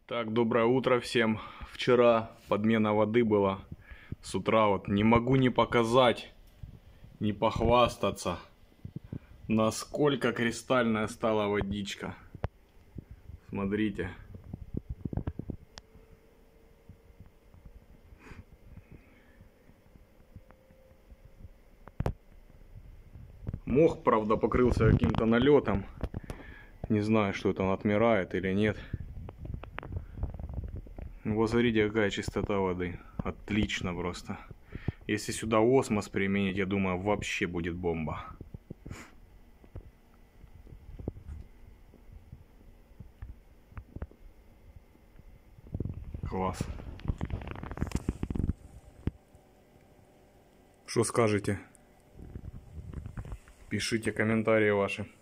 Так, доброе утро всем. Вчера подмена воды была. С утра вот не могу не показать, не похвастаться, насколько кристальная стала водичка. Смотрите. Мох, правда, покрылся каким-то налетом. Не знаю, что это, он отмирает или нет. Вот смотрите, какая чистота воды. Отлично просто. Если сюда осмос применить, я думаю, вообще будет бомба. Класс. Что скажете? Пишите комментарии ваши.